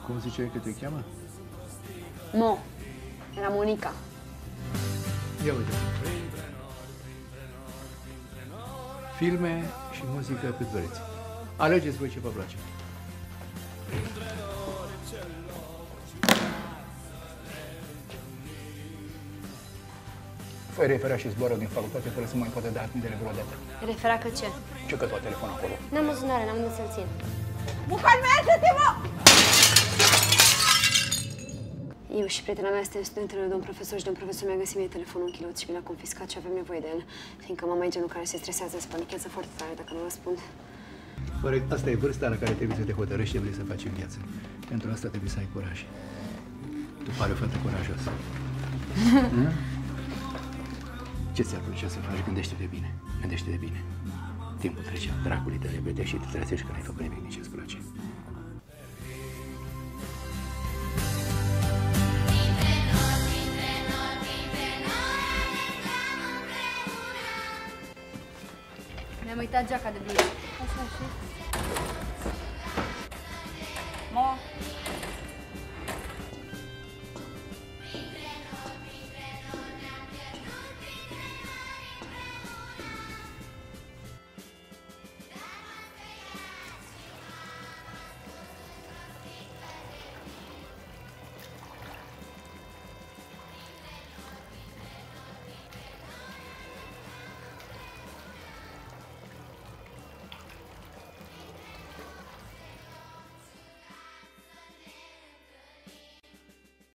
Cum ziceai că te cheamă? Mo. Era Monica. Ia uite. Filme și muzică cât vreți. Alegeți voi ce vă place. Fă refera și zboară din facultate fără să mai poată da admitere vreodată. Refera că ce? Ce că tot telefon acolo? N-am buzunare, n-am unde să-l țin. Calmează-te, mă! Eu și prietena mea suntem studentele lui domn profesor și domn profesor mi-a găsit mie telefonul închilot și mi l-a confiscat și avem nevoie de el, fiindcă mama e genul care se stresează, se panichează foarte tare dacă nu răspund. Corect, asta e vârsta la care trebuie să te hotărăști ce vrei să faci în viață. Pentru asta trebuie să ai curaj. Tu pare o fată curajoasă. Ce ți-ar plăcea să faci? Gândește-te bine. Gândește-te bine. Timpul trecea, dracului te repede și te trezești că n-ai făcut nimic din ce-ți place. Mi-am uitat geaca de bine. Așa și?